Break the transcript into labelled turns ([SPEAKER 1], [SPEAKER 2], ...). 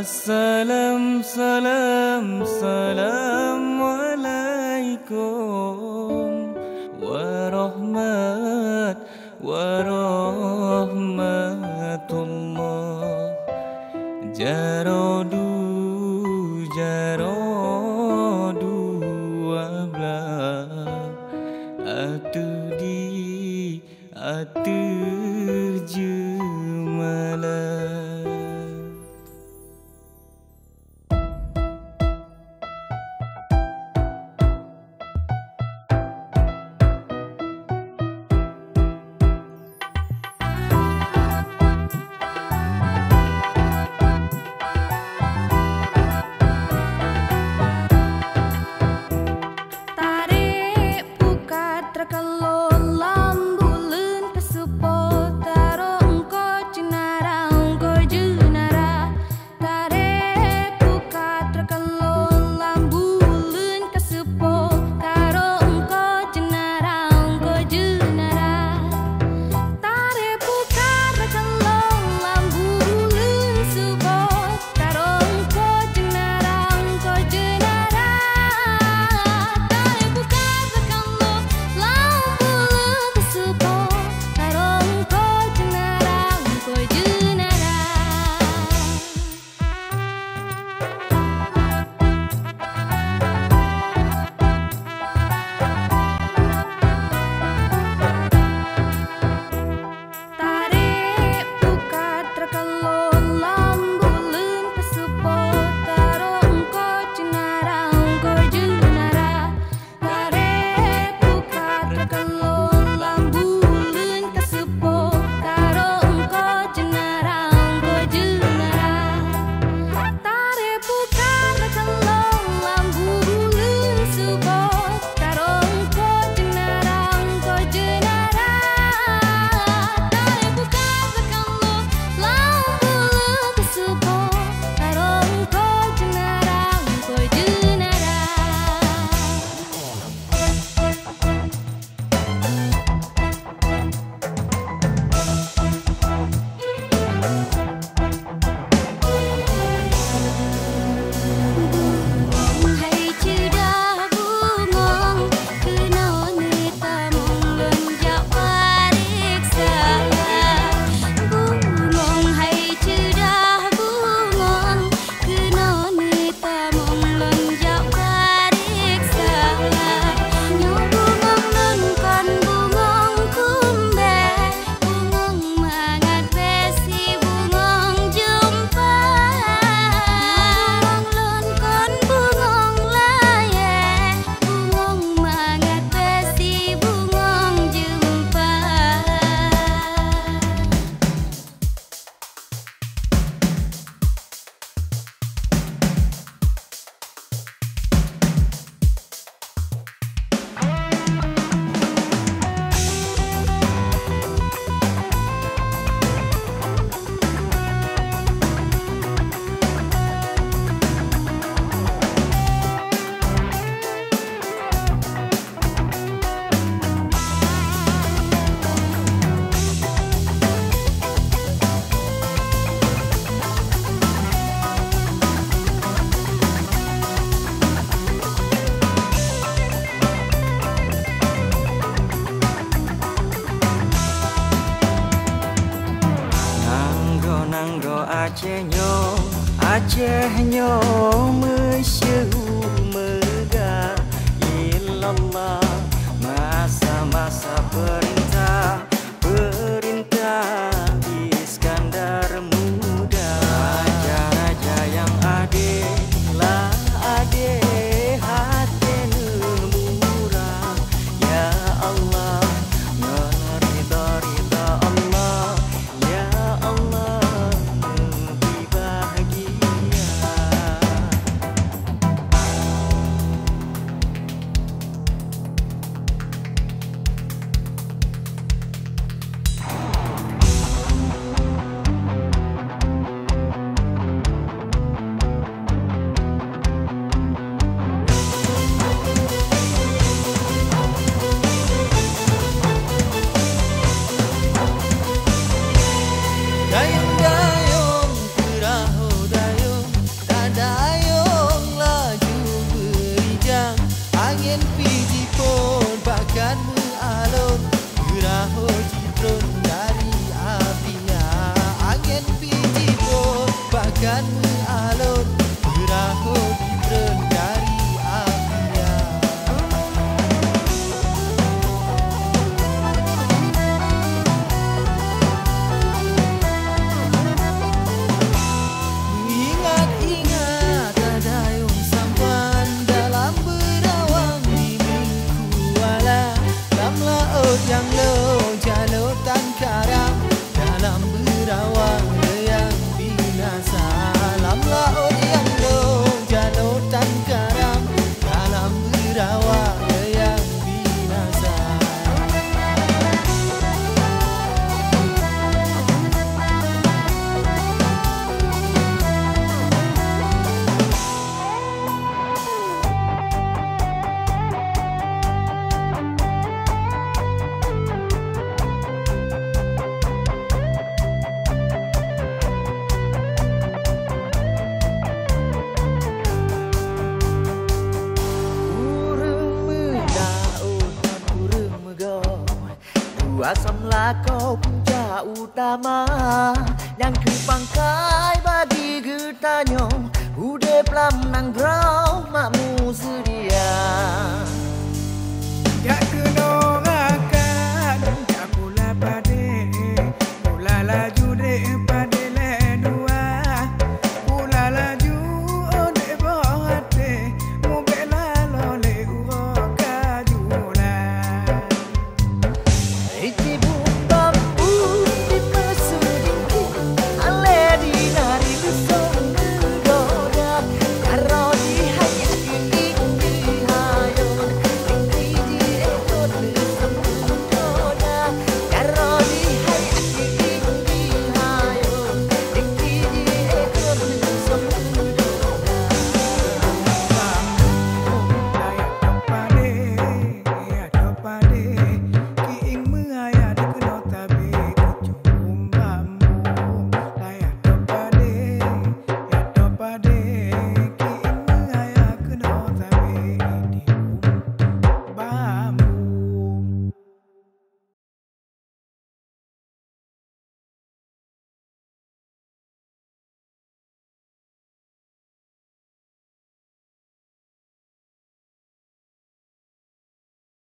[SPEAKER 1] Assalam, salam, Assalamualaikum warahmatullah. Jarodu, jarodu wablah, atu di, atu jemalah.
[SPEAKER 2] Acehnya mesyuh megah illallah, masa-masa perintah Iskandar muda. Raja-raja yang adil lah adil hati murah, ya Allah ridha Allah, ya Allah lebih bahagia.
[SPEAKER 1] dengan alun berahu dibren dari Afia. Ingat-ingat ada yang sampan dalam berawang di Mingkuala, dalam laut yang loncat lautan karam, dalam berawang yang binasa, dalam laut yang loncat lautan karam, dalam berawang yang binasa. Asam lakau punca utama yang kepangkai bagi getanya udah pelam nang grau makmu sedia.
[SPEAKER 2] Jak kena rakan, jak pula pade